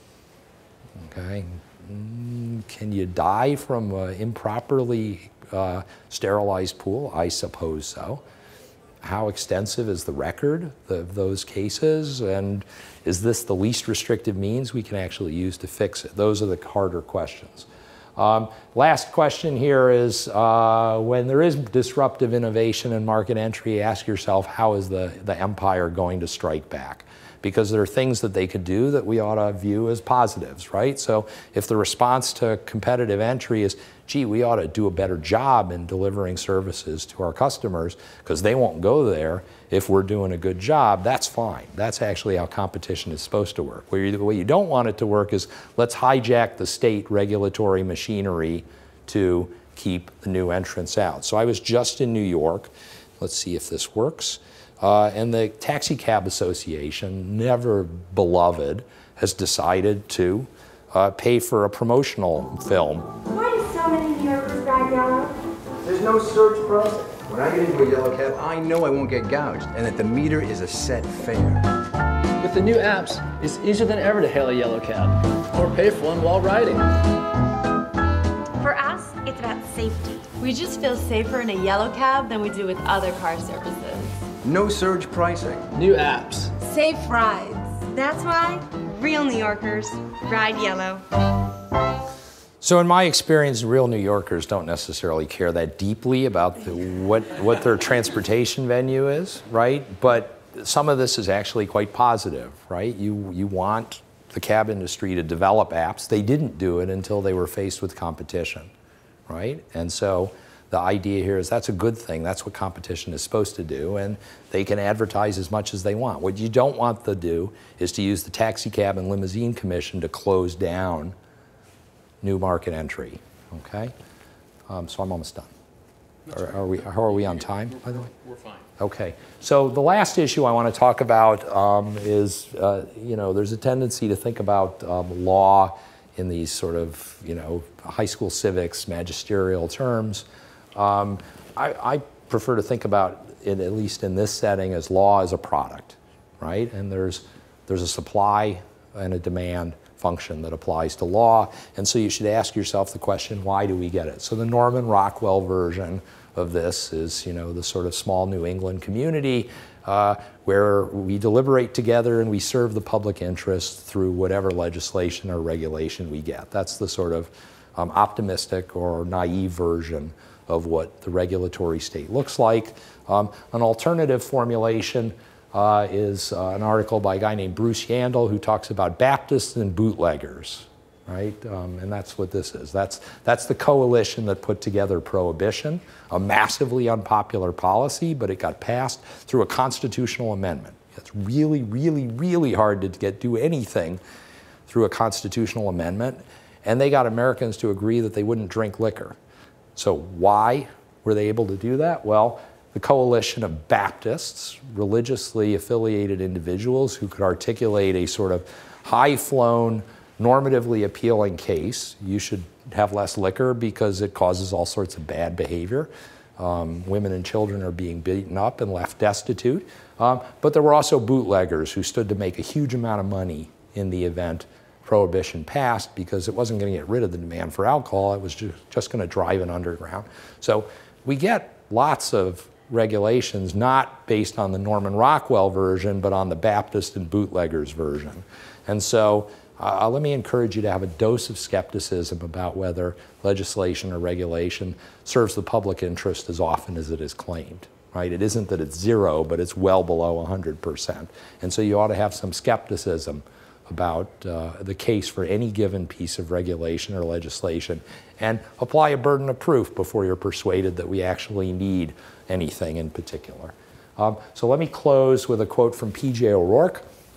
Okay. Mm, can you die from an improperly uh, sterilized pool? I suppose so. How extensive is the record of those cases? And is this the least restrictive means we can actually use to fix it? Those are the harder questions. Um, last question here is, uh, when there is disruptive innovation and market entry, ask yourself, how is the, the empire going to strike back? Because there are things that they could do that we ought to view as positives, right? So if the response to competitive entry is, gee, we ought to do a better job in delivering services to our customers because they won't go there if we're doing a good job, that's fine. That's actually how competition is supposed to work. Where you, the way you don't want it to work is, let's hijack the state regulatory machinery to keep the new entrants out. So I was just in New York. Let's see if this works. Uh, and the Taxi Cab Association, never beloved, has decided to uh, pay for a promotional film. Why do so many New Yorkers ride yellow? There's no surge process. When I get into a yellow cab, I know I won't get gouged, and that the meter is a set fare. With the new apps, it's easier than ever to hail a yellow cab or pay for one while riding. For us, it's about safety. We just feel safer in a yellow cab than we do with other car services. No surge pricing. New apps. Safe rides. That's why real New Yorkers ride yellow. So in my experience, real New Yorkers don't necessarily care that deeply about the, what, what their transportation venue is, right? But some of this is actually quite positive, right? You, you want the cab industry to develop apps. They didn't do it until they were faced with competition, right? And so the idea here is that's a good thing. That's what competition is supposed to do, and they can advertise as much as they want. What you don't want to do is to use the Taxi Cab and Limousine Commission to close down new market entry, okay? Um, so I'm almost done. Are, are we, how are we on time, by the way? We're fine. Okay, so the last issue I want to talk about um, is, uh, you know, there's a tendency to think about um, law in these sort of, you know, high school civics, magisterial terms. Um, I, I prefer to think about it, at least in this setting, as law as a product, right? And there's, there's a supply and a demand function that applies to law. And so you should ask yourself the question, why do we get it? So the Norman Rockwell version of this is, you know, the sort of small New England community uh, where we deliberate together and we serve the public interest through whatever legislation or regulation we get. That's the sort of um, optimistic or naive version of what the regulatory state looks like. Um, an alternative formulation Uh, is uh, an article by a guy named Bruce Yandel who talks about Baptists and bootleggers, right? Um, and that's what this is. That's, that's the coalition that put together prohibition, a massively unpopular policy, but it got passed through a constitutional amendment. It's really, really, really hard to get do anything through a constitutional amendment, and they got Americans to agree that they wouldn't drink liquor. So why were they able to do that? Well, the coalition of Baptists, religiously affiliated individuals who could articulate a sort of high-flown, normatively appealing case. You should have less liquor because it causes all sorts of bad behavior. Um, women and children are being beaten up and left destitute. Um, but there were also bootleggers who stood to make a huge amount of money in the event prohibition passed, because it wasn't going to get rid of the demand for alcohol. It was just, just going to drive it underground. So we get lots of regulations not based on the Norman Rockwell version, but on the Baptist and bootleggers version. And so uh, let me encourage you to have a dose of skepticism about whether legislation or regulation serves the public interest as often as it is claimed, right? It isn't that it's zero, but it's well below one hundred percent. And so you ought to have some skepticism about uh, the case for any given piece of regulation or legislation, and apply a burden of proof before you're persuaded that we actually need anything in particular. Um, so let me close with a quote from P J O'Rourke,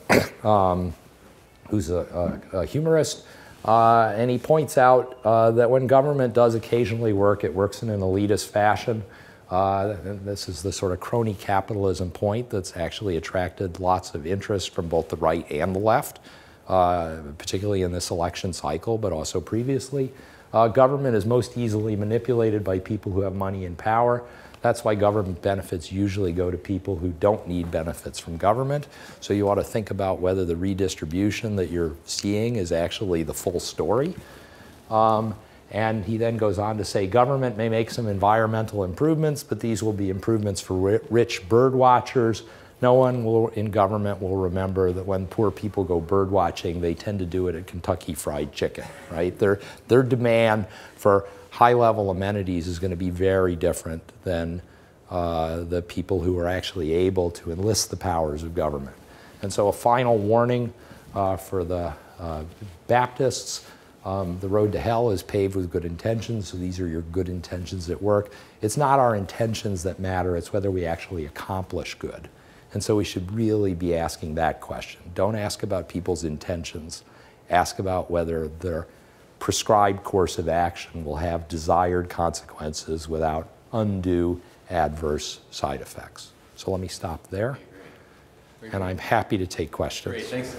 um, who's a, a, a humorist, uh, and he points out uh, that when government does occasionally work, it works in an elitist fashion. Uh, this is the sort of crony capitalism point that's actually attracted lots of interest from both the right and the left, uh, particularly in this election cycle, but also previously. Uh, government is most easily manipulated by people who have money and power. That's why government benefits usually go to people who don't need benefits from government. So you ought to think about whether the redistribution that you're seeing is actually the full story. Um, And he then goes on to say, government may make some environmental improvements, but these will be improvements for rich bird watchers. No one will, in government will remember that when poor people go bird watching, they tend to do it at Kentucky Fried Chicken, right? Their, their demand for high-level amenities is going to be very different than uh, the people who are actually able to enlist the powers of government. And so a final warning uh, for the uh, Baptists. Um, the road to hell is paved with good intentions, so these are your good intentions at work. It's not our intentions that matter, it's whether we actually accomplish good. And so we should really be asking that question. Don't ask about people's intentions. Ask about whether their prescribed course of action will have desired consequences without undue adverse side effects. So let me stop there. And I'm happy to take questions. Great, thanks.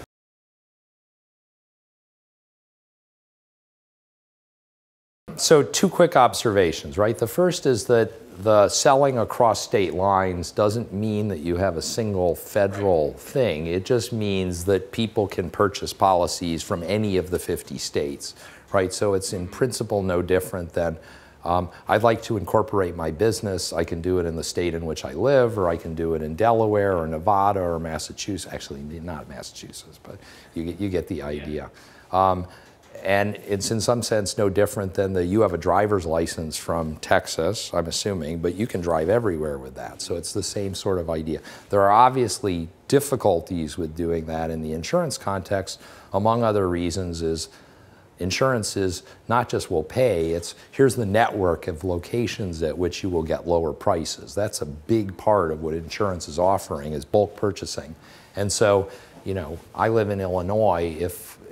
So two quick observations, right? The first is that the selling across state lines doesn't mean that you have a single federal thing. It just means that people can purchase policies from any of the fifty states, right? So it's in principle no different than um, I'd like to incorporate my business. I can do it in the state in which I live, or I can do it in Delaware or Nevada or Massachusetts. Actually, not Massachusetts, but you get, you get the idea. Um, And it's in some sense no different than the you have a driver's license from Texas, I'm assuming, but you can drive everywhere with that. So it's the same sort of idea. There are obviously difficulties with doing that in the insurance context. Among other reasons is insurance is not just will pay, it's here's the network of locations at which you will get lower prices. That's a big part of what insurance is offering, is bulk purchasing. And so, you know, I live in Illinois. If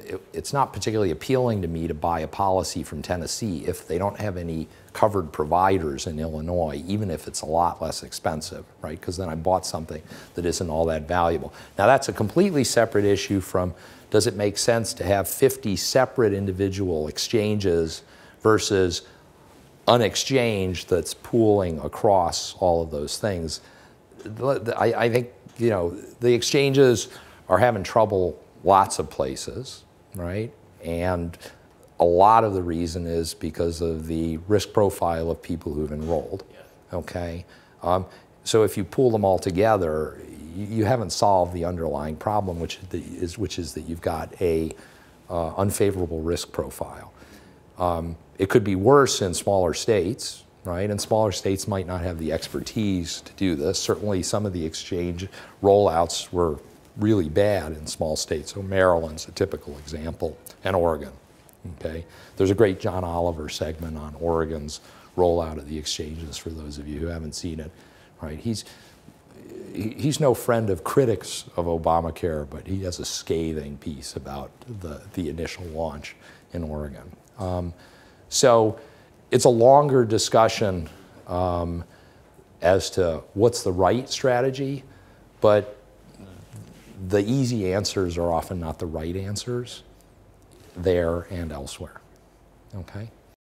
it, it's not particularly appealing to me to buy a policy from Tennessee if they don't have any covered providers in Illinois, even if it's a lot less expensive, right? Because then I bought something that isn't all that valuable. Now that's a completely separate issue from, does it make sense to have fifty separate individual exchanges versus an exchange that's pooling across all of those things? I, I think, you know, the exchanges are having trouble lots of places, right? And a lot of the reason is because of the risk profile of people who've enrolled, okay? Um, so if you pool them all together, you, you haven't solved the underlying problem, which is, which is that you've got a uh, unfavorable risk profile. Um, it could be worse in smaller states, right? And smaller states might not have the expertise to do this. Certainly some of the exchange rollouts were really bad in small states. So Maryland's a typical example, and Oregon, okay? There's a great John Oliver segment on Oregon's rollout of the exchanges for those of you who haven't seen it, right? He's, he's no friend of critics of Obamacare, but he has a scathing piece about the, the initial launch in Oregon. Um, so it's a longer discussion um, as to what's the right strategy, but the easy answers are often not the right answers there and elsewhere, okay?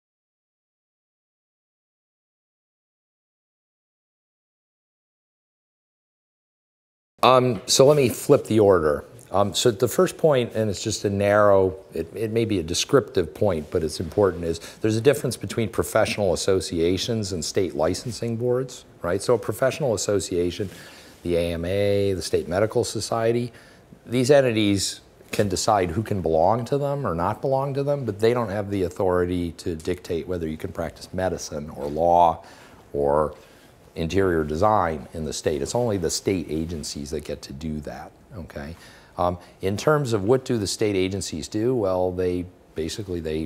Um, so let me flip the order. Um, so the first point, and it's just a narrow, it, it may be a descriptive point, but it's important, is there's a difference between professional associations and state licensing boards, right? So a professional association, the A M A, the State Medical Society, these entities can decide who can belong to them or not belong to them, but they don't have the authority to dictate whether you can practice medicine or law or interior design in the state. It's only the state agencies that get to do that, okay? Um, in terms of what do the state agencies do, well, they basically, they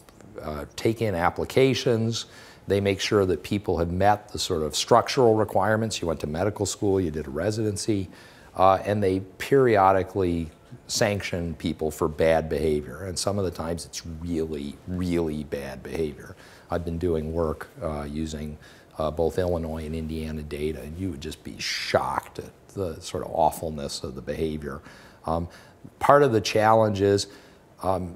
uh, take in applications, they make sure that people have met the sort of structural requirements. You went to medical school, you did a residency, uh, and they periodically sanction people for bad behavior. And some of the times it's really, really bad behavior. I've been doing work uh, using uh, both Illinois and Indiana data, and you would just be shocked at the sort of awfulness of the behavior. Um, part of the challenge is um,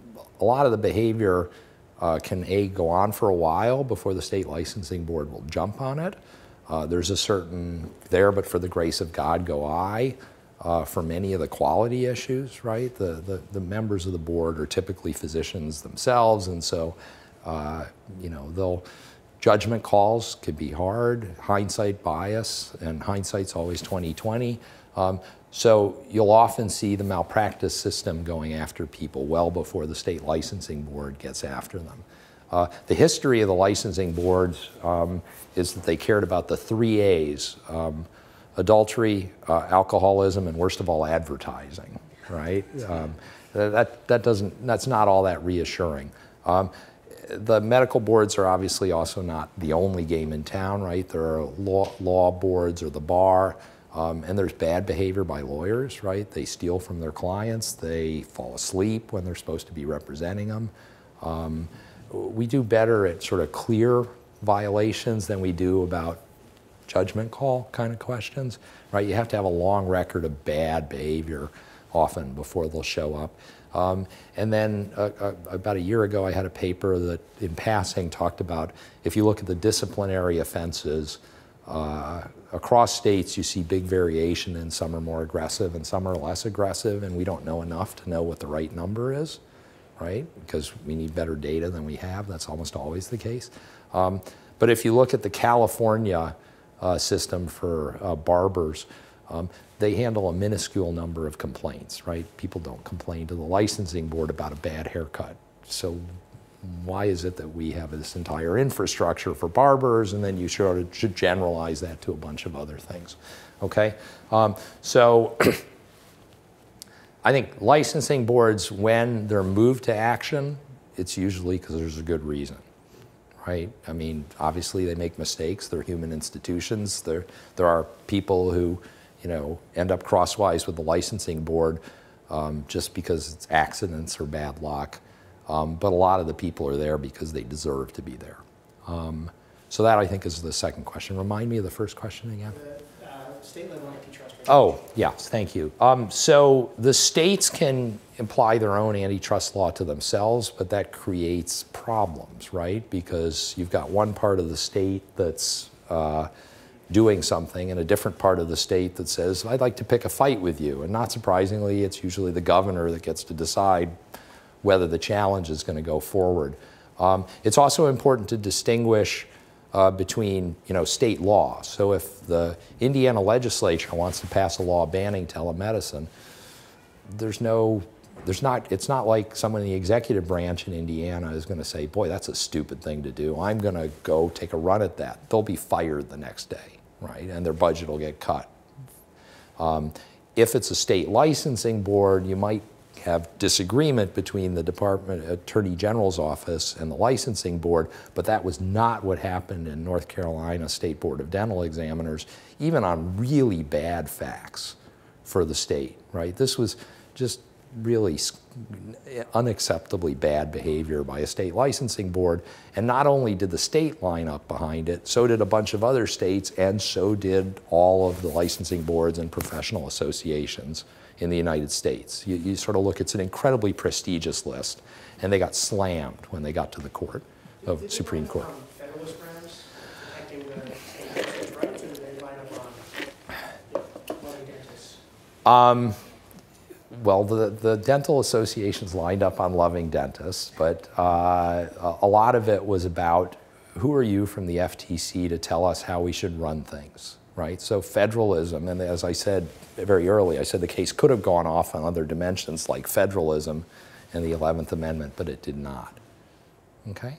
a lot of the behavior Uh, can A, go on for a while before the state licensing board will jump on it. Uh, there's a certain there, but for the grace of God go I, uh, for many of the quality issues, right? The, the, the members of the board are typically physicians themselves, and so, uh, you know, they'll, judgment calls could be hard, hindsight bias, and hindsight's always twenty twenty. Um, So you'll often see the malpractice system going after people well before the state licensing board gets after them. Uh, the history of the licensing boards um, is that they cared about the three A's, um, adultery, uh, alcoholism, and worst of all, advertising, right? Um, that, that doesn't, that's not all that reassuring. Um, the medical boards are obviously also not the only game in town, right? There are law, law boards or the bar. Um, and there's bad behavior by lawyers, right? They steal from their clients. They fall asleep when they're supposed to be representing them. Um, we do better at sort of clear violations than we do about judgment call kind of questions, right? You have to have a long record of bad behavior often before they'll show up. Um, and then uh, uh, about a year ago, I had a paper that in passing talked about if you look at the disciplinary offenses, Uh, across states, you see big variation, and some are more aggressive and some are less aggressive, and we don't know enough to know what the right number is, right? Because we need better data than we have. That's almost always the case. Um, but if you look at the California uh, system for uh, barbers, um, they handle a minuscule number of complaints, right? People don't complain to the licensing board about a bad haircut. So why is it that we have this entire infrastructure for barbers, and then you sort of should generalize that to a bunch of other things, okay? Um, so I think licensing boards, when they're moved to action, it's usually because there's a good reason, right? I mean, obviously they make mistakes. They're human institutions. There, there are people who, you know, end up crosswise with the licensing board um, just because it's accidents or bad luck. Um, but a lot of the people are there because they deserve to be there. Um, so that, I think, is the second question. Remind me of the first question again. The uh, state level antitrust. Oh, yes, thank you. Um, so the states can apply their own antitrust law to themselves, but that creates problems, right? Because you've got one part of the state that's uh, doing something and a different part of the state that says, I'd like to pick a fight with you. And not surprisingly, it's usually the governor that gets to decide whether the challenge is going to go forward. Um, it's also important to distinguish uh, between, you know, state law. So if the Indiana legislature wants to pass a law banning telemedicine, there's no, there's not, it's not like someone in the executive branch in Indiana is going to say, boy, that's a stupid thing to do. I'm going to go take a run at that. They'll be fired the next day, right? And their budget will get cut. Um, if it's a state licensing board, you might have disagreement between the Department Attorney General's office and the licensing board, but that was not what happened in North Carolina State Board of Dental Examiners, even on really bad facts for the state, right? This was just really unacceptably bad behavior by a state licensing board, and not only did the state line up behind it, so did a bunch of other states, and so did all of the licensing boards and professional associations in the United States. You, you sort of look, it's an incredibly prestigious list, and they got slammed when they got to the court of did Supreme they Court. line up on Federalist grounds, protecting the state's rights, or did they line up on loving dentists? Um, well, the, the dental associations lined up on loving dentists, but uh, a lot of it was about who are you from the F T C to tell us how we should run things, right? So federalism, and as I said very early, I said the case could have gone off on other dimensions like federalism and the eleventh Amendment, but it did not, okay?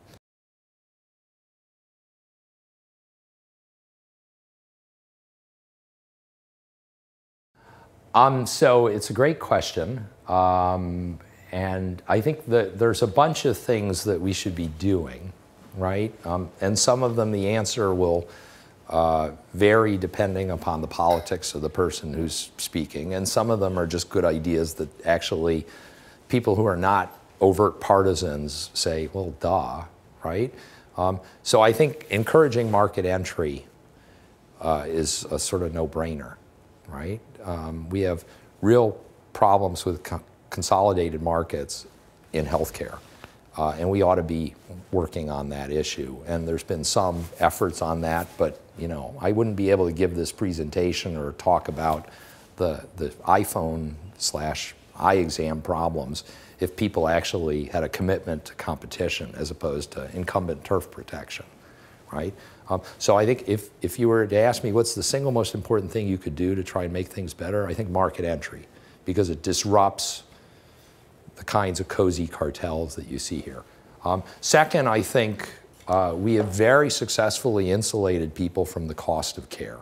Um, so it's a great question, um, and I think that there's a bunch of things that we should be doing, right? Um, and some of them, the answer will uh, vary depending upon the politics of the person who's speaking, and some of them are just good ideas that actually people who are not overt partisans say, well, duh, right? Um, so I think encouraging market entry uh, is a sort of no-brainer, right? Um, we have real problems with co consolidated markets in healthcare, uh, and we ought to be working on that issue. And there's been some efforts on that, but you know, I wouldn't be able to give this presentation or talk about the the iPhone slash eye exam problems if people actually had a commitment to competition as opposed to incumbent turf protection, right? Um, so I think if, if you were to ask me what's the single most important thing you could do to try and make things better, I think market entry, because it disrupts the kinds of cozy cartels that you see here. Um, second, I think uh, we have very successfully insulated people from the cost of care,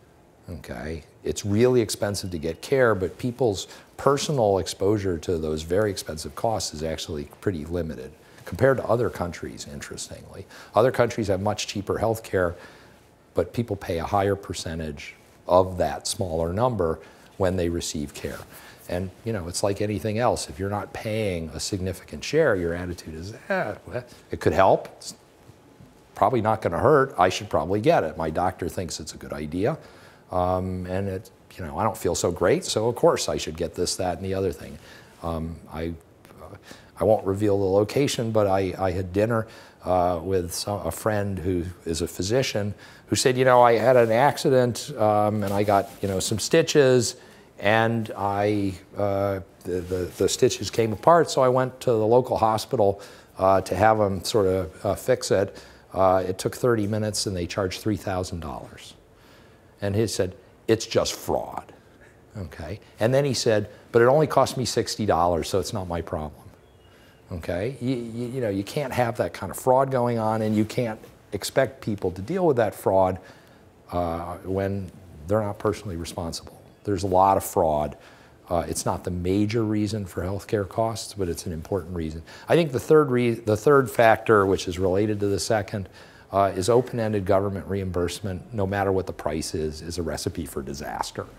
okay? It's really expensive to get care, but people's personal exposure to those very expensive costs is actually pretty limited compared to other countries, interestingly. Other countries have much cheaper health care, but people pay a higher percentage of that smaller number when they receive care. And you know, it's like anything else. If you're not paying a significant share, your attitude is, eh, well, it could help. It's probably not going to hurt. I should probably get it. My doctor thinks it's a good idea. Um, and it, you know, I don't feel so great, so of course I should get this, that, and the other thing. Um, I, uh, I won't reveal the location, but I, I had dinner uh, with some, a friend who is a physician who said, you know, I had an accident um, and I got, you know, some stitches, and I, uh, the, the, the stitches came apart, so I went to the local hospital uh, to have them sort of uh, fix it. Uh, it took thirty minutes and they charged three thousand dollars. And he said, it's just fraud, okay? And then he said, but it only cost me sixty dollars, so it's not my problem, okay? You, you, you know, you can't have that kind of fraud going on, and you can't expect people to deal with that fraud uh, when they're not personally responsible. There's a lot of fraud. Uh, it's not the major reason for healthcare costs, but it's an important reason. I think the third, re the third factor, which is related to the second, Uh, is open-ended government reimbursement, no matter what the price is, is a recipe for disaster,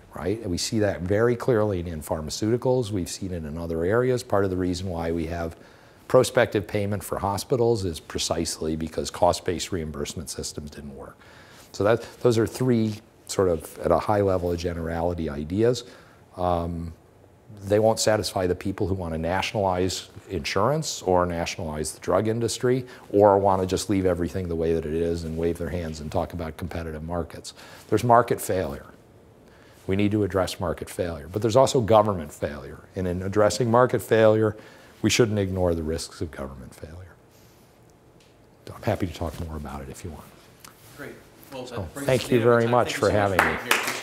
right? And we see that very clearly in pharmaceuticals. We've seen it in other areas. Part of the reason why we have prospective payment for hospitals is precisely because cost-based reimbursement systems didn't work. So that, those are three sort of, at a high level of generality, ideas. Um, they won't satisfy the people who want to nationalize insurance or nationalize the drug industry or want to just leave everything the way that it is and wave their hands and talk about competitive markets. There's market failure. We need to address market failure. But there's also government failure. And in addressing market failure, we shouldn't ignore the risks of government failure. I'm happy to talk more about it if you want. Great. Well, so, thank you very much for having me.